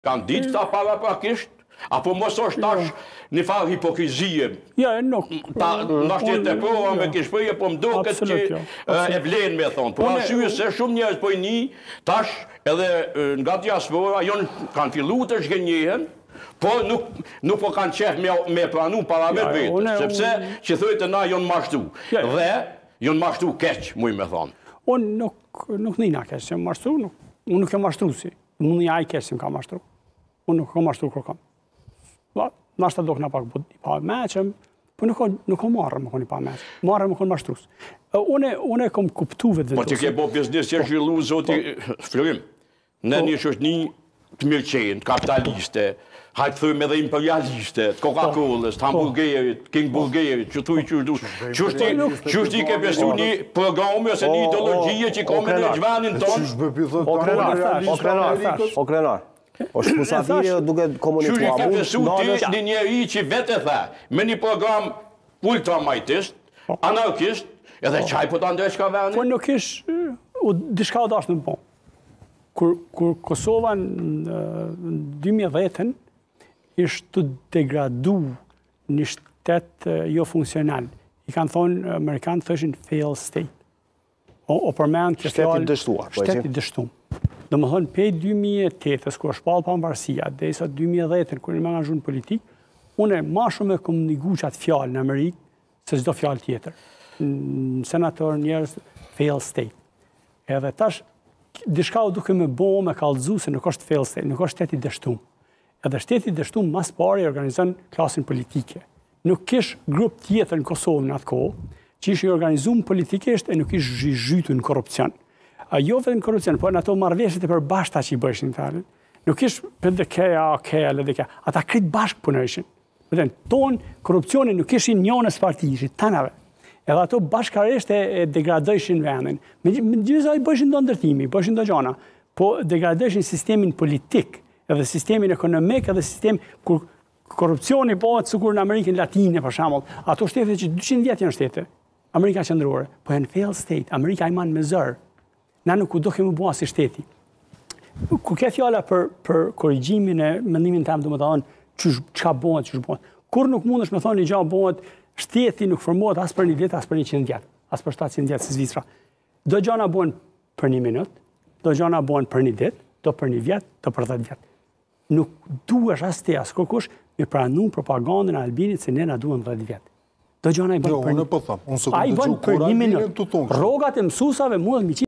Kanë ditë këta paraprakisht, apo mos është tash një farë hipokrizie. Ja, nuk. Nështë jetë e prova me kishpërje, po më duket që e vlen me thonë. Po arsye se shumë njerëz po i një, tash edhe nga diaspora, kanë fillu të zhgënjehen, po nuk po kanë qef me pranu para vetë vetës, sepse që thojtë na jonë mashtu. Dhe jonë mashtu keq, muj me thonë. Unë nuk nina keq, që më mashtru, unë nuk e mashtru si. Unë një aj keq që më ka mashtru. Unë nuk e mashtru kërkam. Nashta do këna pak i pa meqem, po nuk o marrë më kënë i pa meqem. Marrë më kënë mashtrus. Unë e kom kuptu vetë Po të ke bo biznes që zhvillu, zoti, shpërim, në një shoqni të mirëqenjë, kapitaliste, hajtë thëmë edhe imperialiste, të Coca-Colës, të hamburgerit, King Burgerit, që thuj që shdu. Qështi ke besu një programe ose një ideologjie që kome në gjvanin tonë? O krenar. O shpusatiri duke komunikuar. Qështi ke besu ti një njeri që vete tha, me një program ultramajtist, anarkist, edhe qaj po të ndrej qka veni? Po nuk ish, dishka o dashtë në po. Kur Kosova në 2010 ishtë të degradu një shtet jo funksional. I kanë thonë, Amerikanë thëshin fail state. O përmenë këtë fjallë... Shteti dështuar. Shteti dështum. Dhe më thonë, pej 2008-ës, kur është palë pavarësia, dhe isa 2010-ën, kur në me nga zhunë politikë, une ma shumë e komuniku qatë fjallë në Amerikë, se çdo fjallë tjetër. Në senator njerës, fail state. Edhe tash, dishka u duke me bo me kallëzu se nuk është fail state, nuk është shteti dështum. Edhe shteti dështum mas pari organizon klasin politike. Nuk kish grup tjetër në Kosovë në atë kohë, që ishë i organizum politikisht e nuk ishë zhytu në korupcion. Jo vetë në korupcion, po në ato marrëveshjet e përbashkëta që i bëshin të talën. Nuk ishë PDK-ja, AK-ja, LDK-ja. Ata kritë bashkë punëshin. Tonë, korupcioni nuk ishin njënës parti, ishit tanave. Edhe ato bashkarisht e degradojshin vendin. Me gjitha i bëshin do ndërtimi, bëshin do gjona, po degradojshin sistemin politik, edhe sistemin ekonomik, edhe sistem kur korupcioni bëhet sikur në Amerikën Latine, për shembull, ato shtete që 200 vjet janë shtete, Amerika Qendrore, po janë failed state, Amerika i man me zër. Na nuk do kemi bua si shteti. Kur ke fjala për korrigjimin e mendimin tim, domethënë, çka bëhet, ç'është bëhet. Kur nuk mundesh me thonë një gjë bëhet, shteti nuk formohet as për 1 vjet, as për 100 vjet, as për 700 vjet si Zvicra. Do gjëna bëhen për 1 minutë, do gjëna bëhen për 1 ditë, do për 1 vjet, do për 10 vjet. Nuk duhesh as ti as kërkush me pranu propagandën e Albinit se ne na duhen 10 vjet. Do gjëna i bën për 1 minutë. Ai bën për 1 minutë. Rrogat e mësuesave mund